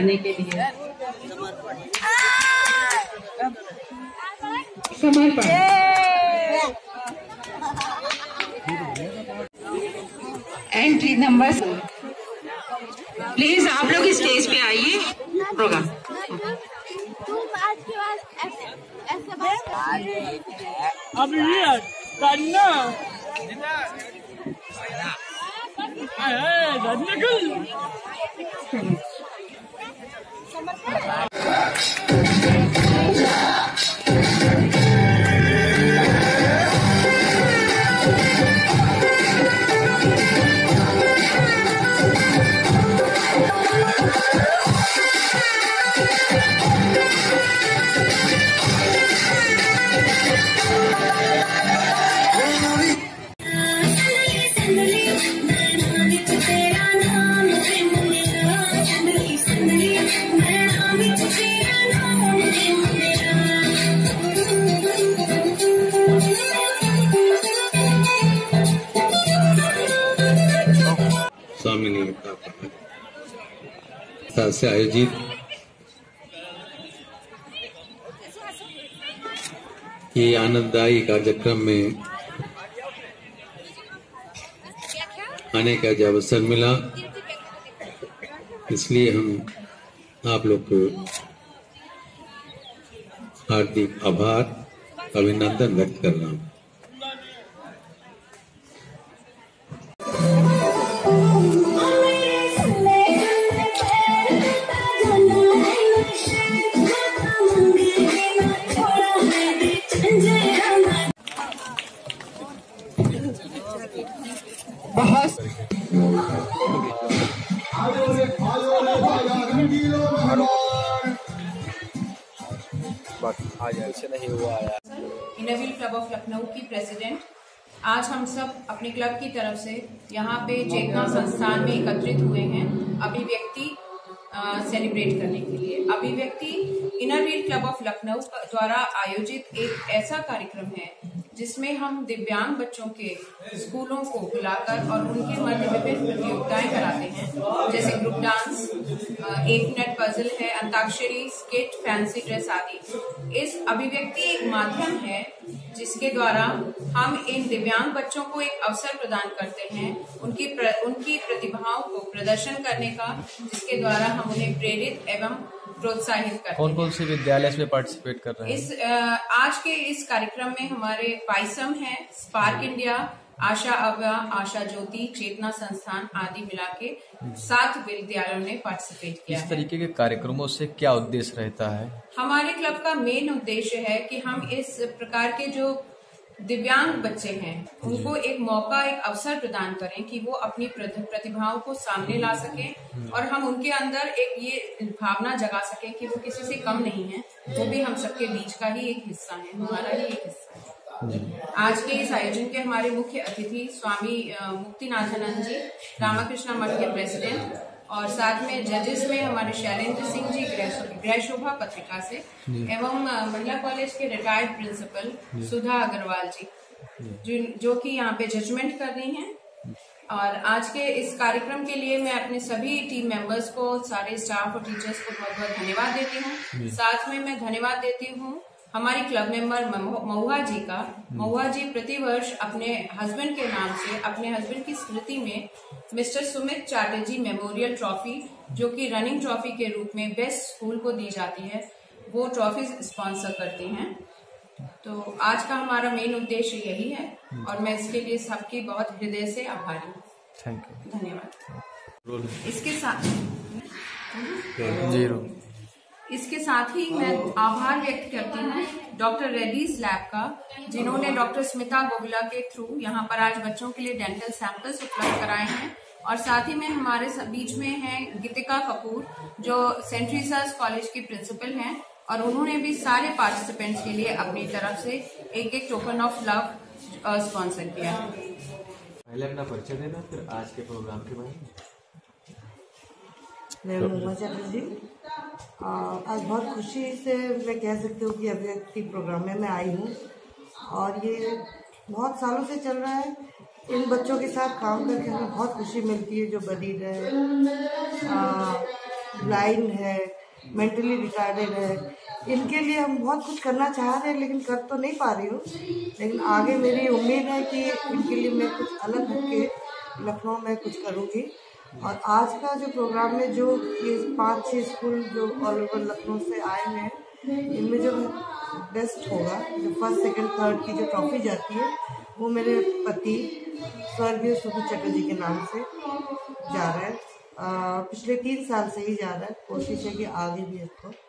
करने के लिए। समर्पण। एंट्री नंबर, प्लीज आप लोग स्टेज पे आइए। प्रोग्राम अब ये करना से आयोजित ये आनंददायी कार्यक्रम में आने का जो अवसर मिला, इसलिए हम आप लोग को हार्दिक आभार, अभिनंदन व्यक्त कर रहा हूँ। इनरव्हील क्लब ऑफ लखनऊ की प्रेसिडेंट, आज हम सब अपने क्लब की तरफ से यहाँ पे चेतना संस्थान में एकत्रित हुए हैं अभिव्यक्ति सेलिब्रेट करने के लिए। अभिव्यक्ति इनरव्हील क्लब ऑफ लखनऊ द्वारा आयोजित एक ऐसा कार्यक्रम है जिसमें हम दिव्यांग बच्चों के स्कूलों को बुलाकर और उनके मध्य विभिन्न प्रतियोगिताएं कराते हैं, जैसे ग्रुप डांस, 1 मिनट पजल है, अंताक्षरी, स्किट, फैंसी ड्रेस आदि। इस अभिव्यक्ति एक माध्यम है जिसके द्वारा हम इन दिव्यांग बच्चों को एक अवसर प्रदान करते हैं उनकी प्रतिभाओं को प्रदर्शन करने का, जिसके द्वारा हम उन्हें प्रेरित एवं प्रोत्साहित करते हैं। कौन कौन से विद्यालय इसमें पार्टिसिपेट कर रहे हैं? आज के इस कार्यक्रम में हमारे पाइसम है, स्पार्क इंडिया, आशा अव्या, आशा ज्योति, चेतना संस्थान आदि मिला के 7 विद्यालयों ने पार्टिसिपेट किया। इस तरीके के कार्यक्रमों से क्या उद्देश्य रहता है? हमारे क्लब का मेन उद्देश्य है कि हम इस प्रकार के जो दिव्यांग बच्चे हैं उनको एक मौका, एक अवसर प्रदान करें कि वो अपनी प्रतिभाओं को सामने ला सकें और हम उनके अंदर एक ये भावना जगा सकें कि वो किसी से कम नहीं है, वो भी हम सबके बीच का ही एक हिस्सा है, हमारा ही एक हिस्सा है। आज के इस आयोजन के हमारे मुख्य अतिथि स्वामी मुक्तिनाथानंद जी, रामाकृष्णा मठ के प्रेसिडेंट, और साथ में जजेस में हमारे शैलेंद्र सिंह जी गृह शोभा पत्रिका से, एवं महिला कॉलेज के रिटायर्ड प्रिंसिपल सुधा अग्रवाल जी जो कि यहाँ पे जजमेंट कर रही हैं। और आज के इस कार्यक्रम के लिए मैं अपने सभी टीम मेंबर्स को, सारे स्टाफ और टीचर्स को बहुत बहुत धन्यवाद देती हूँ। साथ में मैं धन्यवाद देती हूँ हमारी क्लब मेंबर महुआ जी का। महुआ जी प्रतिवर्ष अपने हस्बैंड के नाम से, अपने हस्बैंड की स्मृति में mister Sumit Chatterjee memorial trophy, जो कि रनिंग ट्रॉफी के रूप में बेस्ट स्कूल को दी जाती है, वो ट्रॉफी स्पॉन्सर करती हैं। तो आज का हमारा मेन उद्देश्य यही है और मैं इसके लिए सबकी बहुत हृदय से आभारी हूँ। थैंक यू, धन्यवाद। इसके साथ ही मैं आभार व्यक्त करती हूँ डॉक्टर रेड्डीज लैब का, जिन्होंने डॉक्टर स्मिता गोविला के थ्रू यहाँ पर आज बच्चों के लिए डेंटल सैंपल्स उपलब्ध कराए हैं। और साथ ही में हमारे बीच में है गीतिका कपूर, जो सेंट ट्रीजास कॉलेज की प्रिंसिपल हैं, और उन्होंने भी सारे पार्टिसिपेंट्स के लिए अपनी तरफ से एक टोकन ऑफ लव स्पॉन्सर किया है। पहले अपना परिचय देना, फिर आज के प्रोग्राम के बारे में। मैं महुआ चैटर्जी, आज बहुत खुशी से मैं कह सकती हूँ कि अभिव्यक्ति प्रोग्राम में मैं आई हूँ और ये बहुत सालों से चल रहा है। इन बच्चों के साथ काम करके हमें बहुत खुशी मिलती है, जो बधिर है, ब्लाइंड है, मेंटली रिटार्डेड है, इनके लिए हम बहुत कुछ करना चाह रहे हैं लेकिन कर तो नहीं पा रही हूँ। लेकिन आगे मेरी उम्मीद है कि इनके लिए मैं कुछ अलग हटके लखनऊ में कुछ करूँगी। और आज का जो प्रोग्राम में जो ये 5-6 स्कूल जो ऑल ओवर लखनऊ से आए हैं, इनमें जो बेस्ट होगा, जो फर्स्ट सेकंड थर्ड की जो ट्रॉफी जाती है वो मेरे पति स्वर्गीय सुधीर चटर्जी के नाम से जा रहा है। पिछले 3 साल से ही जा रहा है। कोशिश है कि आगे भी इसको